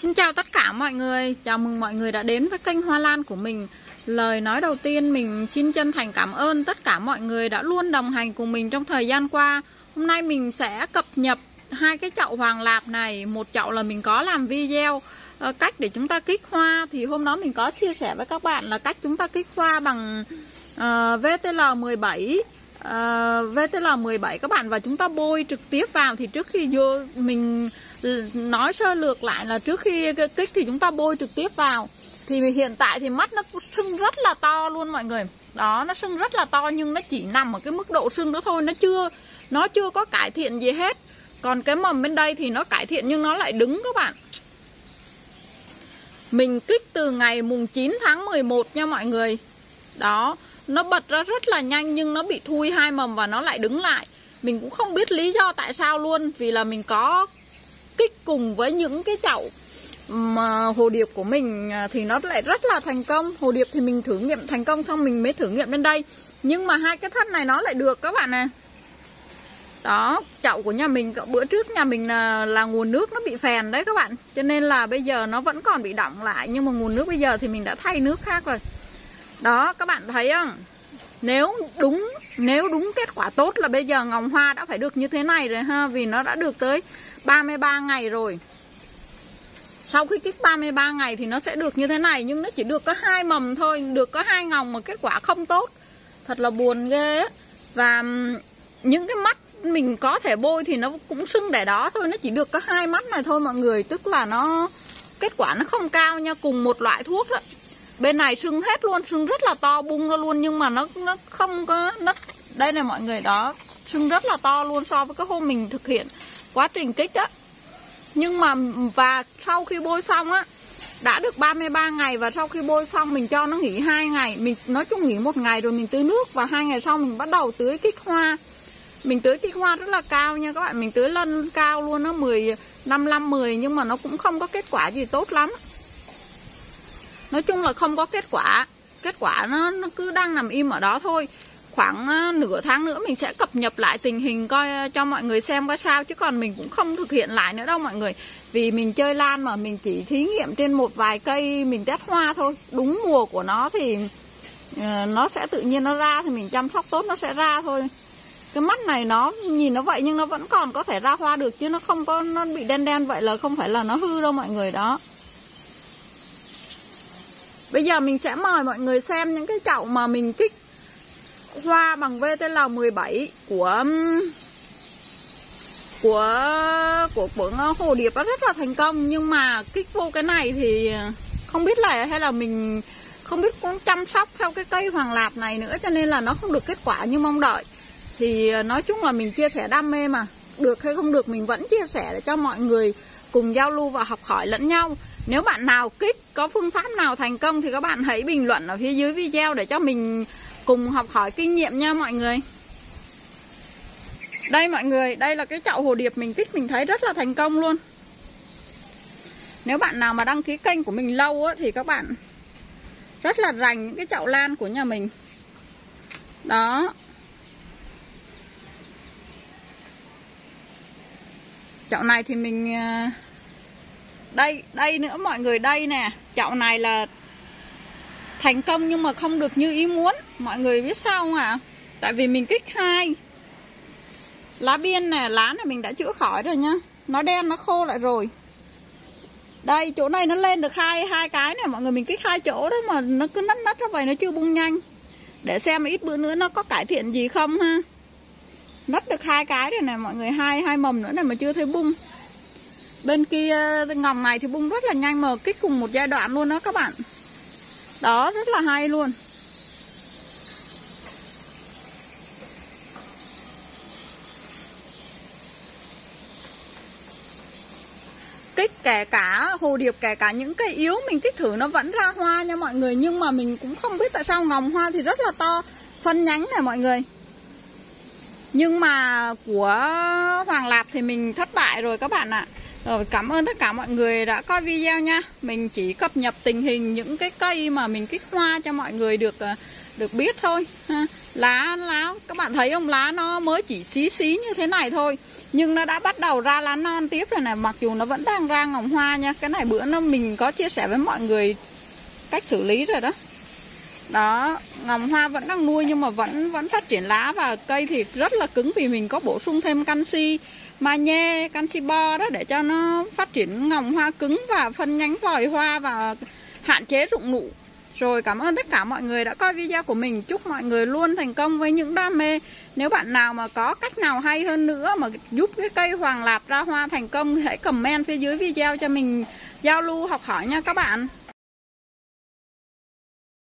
Xin chào tất cả mọi người, chào mừng mọi người đã đến với kênh Hoa Lan của mình. Lời nói đầu tiên mình xin chân thành cảm ơn tất cả mọi người đã luôn đồng hành cùng mình trong thời gian qua. Hôm nay mình sẽ cập nhật hai cái chậu hoàng lạp này. Một chậu là mình có làm video cách để chúng ta kích hoa. Thì hôm đó mình có chia sẻ với các bạn là cách chúng ta kích hoa bằng VTL17 VTL17 các bạn, và chúng ta bôi trực tiếp vào. Thì trước khi vô mình nói sơ lược lại là trước khi kích thì chúng ta bôi trực tiếp vào. Thì hiện tại thì mắt nó sưng rất là to luôn mọi người. Đó, nó sưng rất là to nhưng nó chỉ nằm ở cái mức độ sưng đó thôi, nó chưa có cải thiện gì hết. Còn cái mầm bên đây thì nó cải thiện nhưng nó lại đứng các bạn. Mình kích từ ngày mùng 9 tháng 11 nha mọi người. Đó, nó bật ra rất là nhanh nhưng nó bị thui hai mầm và nó lại đứng lại. Mình cũng không biết lý do tại sao luôn. Vì là mình có kích cùng với những cái chậu mà hồ điệp của mình thì nó lại rất là thành công. Hồ điệp thì mình thử nghiệm thành công xong mình mới thử nghiệm lên đây. Nhưng mà hai cái thất này nó lại được các bạn này. Đó, chậu của nhà mình bữa trước nhà mình là nguồn nước nó bị phèn đấy các bạn. Cho nên là bây giờ nó vẫn còn bị đọng lại. Nhưng mà nguồn nước bây giờ thì mình đã thay nước khác rồi. Đó, các bạn thấy không? Nếu đúng kết quả tốt là bây giờ ngòng hoa đã phải được như thế này rồi ha. Vì nó đã được tới 33 ngày rồi. Sau khi kích 33 ngày thì nó sẽ được như thế này. Nhưng nó chỉ được có 2 mầm thôi, được có 2 ngòng mà kết quả không tốt. Thật là buồn ghê á. Và những cái mắt mình có thể bôi thì nó cũng sưng để đó thôi. Nó chỉ được có 2 mắt này thôi mọi người. Tức là nó kết quả nó không cao nha. Cùng một loại thuốc đó. Bên này sưng hết luôn, sưng rất là to bung ra luôn. Nhưng mà nó không có đây này mọi người, đó, sưng rất là to luôn so với cái hôm mình thực hiện quá trình kích đó. Nhưng mà và sau khi bôi xong á, đã được 33 ngày và sau khi bôi xong mình cho nó nghỉ 2 ngày. Mình nói chung nghỉ 1 ngày rồi mình tưới nước. Và 2 ngày sau mình bắt đầu tưới kích hoa. Mình tưới kích hoa rất là cao nha các bạn. Mình tưới lên cao luôn đó, 10 nhưng mà nó cũng không có kết quả gì tốt lắm. Nói chung là không có kết quả. Kết quả nó cứ đang nằm im ở đó thôi. Khoảng nửa tháng nữa mình sẽ cập nhật lại tình hình coi cho mọi người xem coi sao. Chứ còn mình cũng không thực hiện lại nữa đâu mọi người. Vì mình chơi lan mà mình chỉ thí nghiệm trên một vài cây mình test hoa thôi. Đúng mùa của nó thì nó sẽ tự nhiên nó ra. Thì mình chăm sóc tốt nó sẽ ra thôi. Cái mắt này nó nhìn nó vậy nhưng nó vẫn còn có thể ra hoa được. Chứ nó không có, nó bị đen đen vậy là không phải là nó hư đâu mọi người đó. Bây giờ mình sẽ mời mọi người xem những cái chậu mà mình kích hoa bằng VTL17 của hồ điệp nó rất là thành công. Nhưng mà kích vô cái này thì không biết là hay là mình không biết cũng chăm sóc theo cái cây hoàng lạp này nữa, cho nên là nó không được kết quả như mong đợi. Thì nói chung là mình chia sẻ đam mê mà, được hay không được mình vẫn chia sẻ để cho mọi người cùng giao lưu và học hỏi lẫn nhau. Nếu bạn nào kích có phương pháp nào thành công thì các bạn hãy bình luận ở phía dưới video để cho mình cùng học hỏi kinh nghiệm nha mọi người. Đây mọi người, đây là cái chậu hồ điệp mình kích mình thấy rất là thành công luôn. Nếu bạn nào mà đăng ký kênh của mình lâu á, thì các bạn rất là rành những cái chậu lan của nhà mình. Đó. Chậu này thì mình đây nữa mọi người, đây nè. Chậu này là thành công nhưng mà không được như ý muốn. Mọi người biết sao không ạ? Tại vì mình kích 2 lá biên nè, lá này mình đã chữa khỏi rồi nhá. Nó đen, nó khô lại rồi. Đây, chỗ này nó lên được hai cái nè mọi người. Mình kích 2 chỗ đó mà nó cứ nắt ra vậy, nó chưa bung nhanh. Để xem ít bữa nữa nó có cải thiện gì không ha. Nắt được 2 cái rồi nè mọi người, hai mầm nữa này mà chưa thấy bung. Bên kia ngòng này thì bung rất là nhanh mà kích cùng một giai đoạn luôn đó các bạn. Đó, rất là hay luôn. Kích kể cả hồ điệp, kể cả những cây yếu mình kích thử nó vẫn ra hoa nha mọi người. Nhưng mà mình cũng không biết tại sao ngòng hoa thì rất là to, phân nhánh này mọi người. Nhưng mà của hoàng lạp thì mình thất bại rồi các bạn ạ. Rồi, cảm ơn tất cả mọi người đã coi video nha. Mình chỉ cập nhật tình hình những cái cây mà mình kích hoa cho mọi người được được biết thôi ha. Lá các bạn thấy không, lá nó mới chỉ xí như thế này thôi nhưng nó đã bắt đầu ra lá non tiếp rồi này, mặc dù nó vẫn đang ra ngồng hoa nha. Cái này bữa mình có chia sẻ với mọi người cách xử lý rồi đó. Đó, ngồng hoa vẫn đang nuôi nhưng mà vẫn phát triển lá, và cây thì rất là cứng vì mình có bổ sung thêm canxi magie, canxi bo đó để cho nó phát triển ngồng hoa cứng và phân nhánh vòi hoa và hạn chế rụng nụ. Rồi, cảm ơn tất cả mọi người đã coi video của mình. Chúc mọi người luôn thành công với những đam mê. Nếu bạn nào mà có cách nào hay hơn nữa mà giúp cái cây hoàng lạp ra hoa thành công thì hãy comment phía dưới video cho mình giao lưu học hỏi nha các bạn.